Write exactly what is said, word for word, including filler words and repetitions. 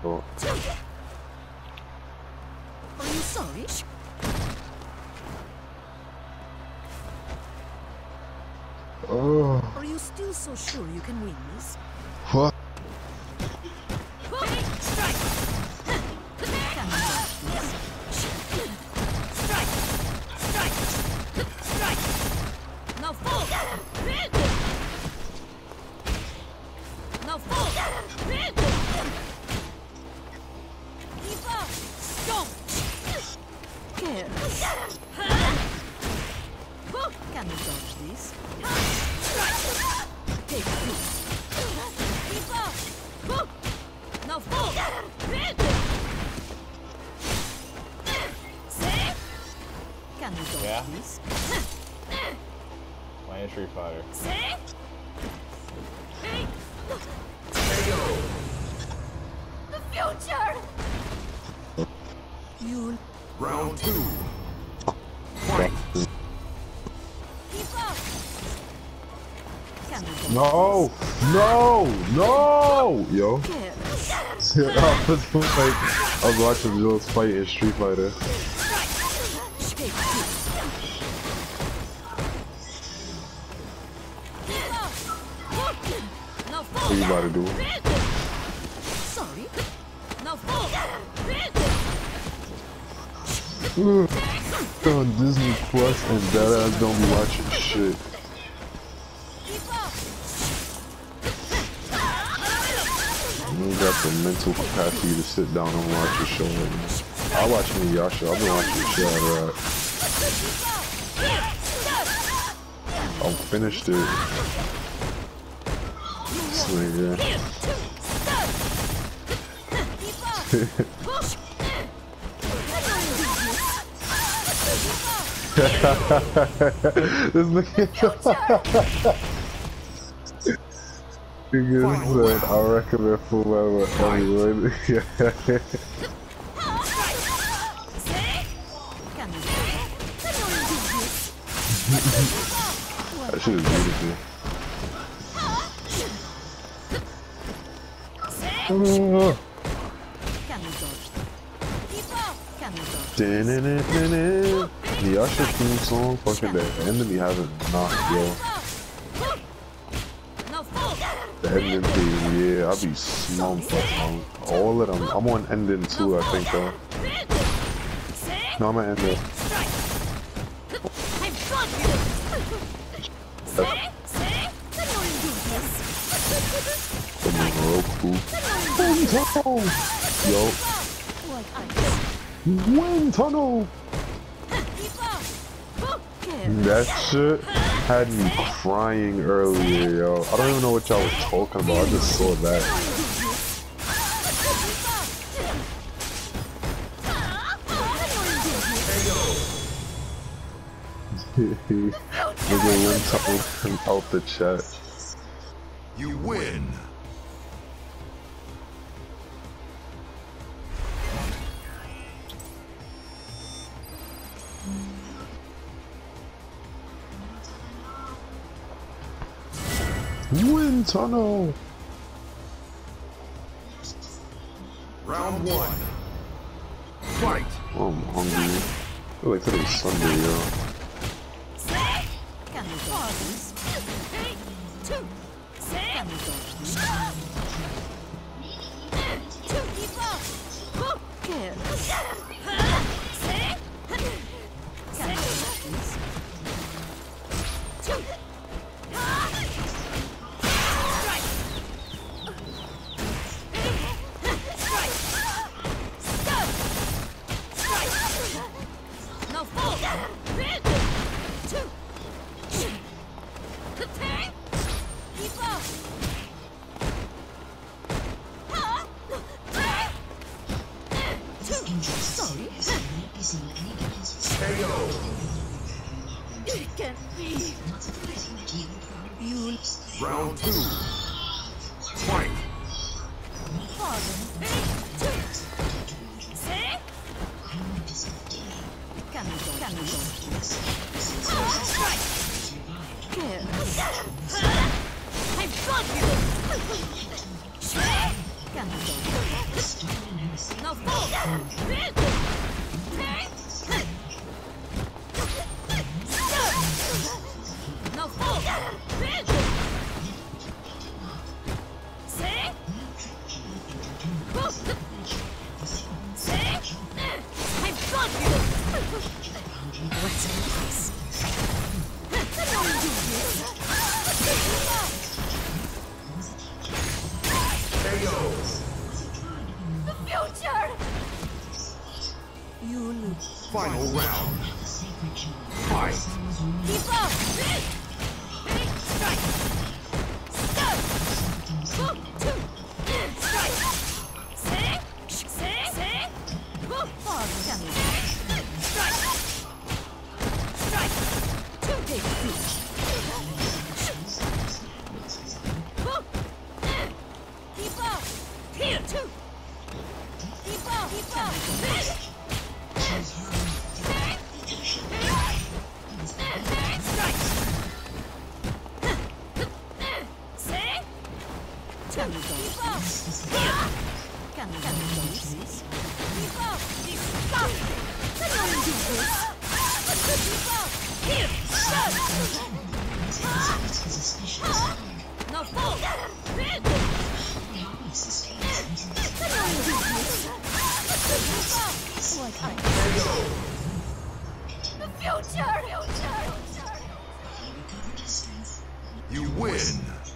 Oh. Are you sorry? Oh. Are you still so sure you can win this? What? Strike! Can you dodge this? Strike! Strike! Strike! Now fall! Now fall! Keep up! Stop! Care. Can you dodge this? Strike! Take this. Keep up! Now fall! Say? Can you dodge Yeah. this? My entry fighter. Say? The future! You'll Round two. Fight. keep up! Can you dodge No! No! No! Yo. this? I was like, I was watching Jules fight in Street Fighter. Take this. Keep up! Now fall! What you about to do? Sorry. Now fall! On Disney Plus and that ass don't be watching shit. Keep up! You ain't got the mental capacity to sit down and watch a show right now. I watch Inuyasha. I've been watching the shit out of that. I finished it. So, yeah. This nigga Nigga said, I recommend Full Metal everyone. That shit is beautiful. The Usher theme song, fucking the enemy having knocked, yo. The ending theme, yeah, I be smoked up on all of them. I'm on ending too, I think, though. No, I'm at ending. Real cool. Yo. Wind tunnel! That shit had me crying earlier, yo. I don't even know what y'all was talking about, I just saw that. Nigga wind tunnel out the chat. You win. Wind tunnel! Round one. Fight. Oh, I'm hungry. I feel like today's Sunday, yo. Round two. Fight. I've got you! No fool! No fool! See? See? I've got you! What's this? K O. The future! You look. Final round. Fight. Keep up! Strike! Stop! Hook! Two! Strike! See? See? See? Hook! Oh, damn it. Strike! Strike! Two take two! Hook! Keep up! Here! Two! Keep up! Keep up! Strike! See? Can you go? Keep up! Here! Can you do this? Keep up! Stop! Can you do this? Keep up! Here! Shut! No fool! Can you do this? Keep up! What I The future! Future! You win.